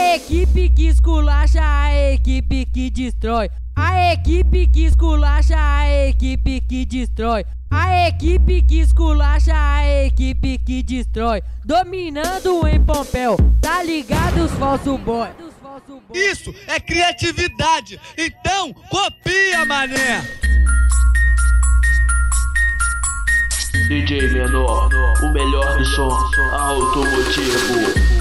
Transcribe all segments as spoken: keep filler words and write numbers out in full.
A equipe que esculacha, a equipe que destrói. A equipe que esculacha, a equipe que destrói. A equipe que esculacha, a equipe que destrói. Dominando em Pompéu, tá ligado os falsos boy? Isso é criatividade, então copia, mané! D J Menor, o melhor do som automotivo.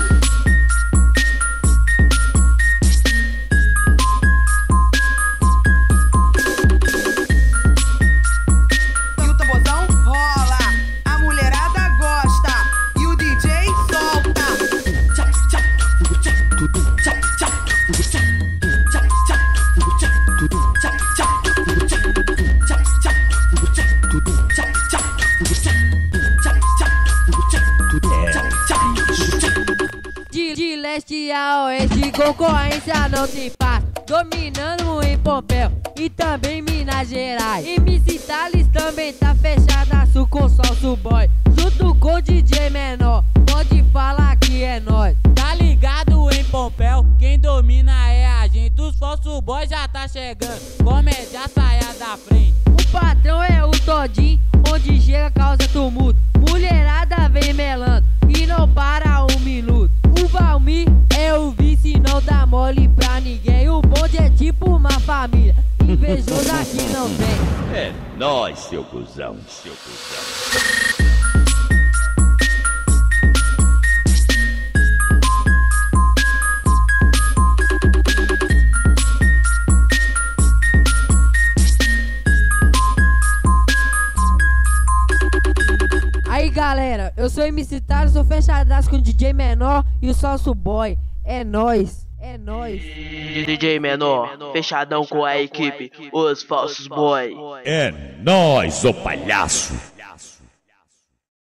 De, de leste a oeste, concorrência não tem par. Dominando em Pompéu e também Minas Gerais. M C Thales também tá fechadaço com Falso Boy. Junto com o D J Menor, pode falar que é nóis. Tá ligado em Pompéu, quem domina é a gente. Os Falso Boy já tá chegando, comédia saia da frente. O patrão é o Todinho, onde chega causa tumulto. Mulherada vem melando e não para um minuto. O Valmir é o vice, não dá mole pra ninguém. O bonde é tipo uma família, invejoso aqui não tem. É nóis, seu cuzão, seu cuzão. Aí galera, eu sou M C Thales, sou fechadaço com o D J Menor e o Falso Boy. É nóis, é nóis. D J Menor, fechadão com a equipe, os Falsos Boy. É nóis, ô palhaço.